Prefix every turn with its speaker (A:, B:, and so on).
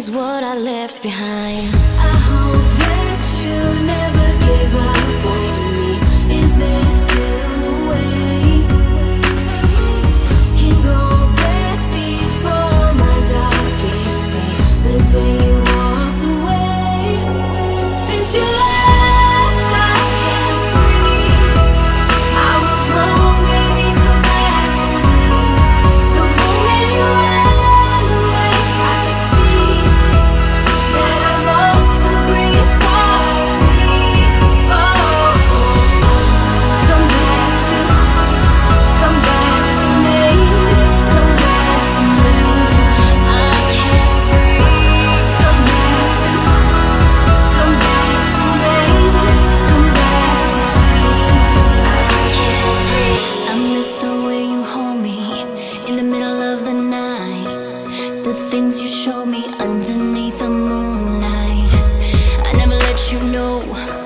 A: is what I left behind.
B: I hope that you never give up on me. Is there still a way? Can go back before my darkest day, the day you walked away. Since you left, I can't breathe. I was wrong, baby, come back to me. The moment you ran away, I could see that I lost the greatest part of me. Oh, come back to me, come back to me. I can't breathe. Come back to me, come back to me. I can't breathe. I miss the way you hold me in the middle of the night. The things you showed me underneath the moonlight. I never let you know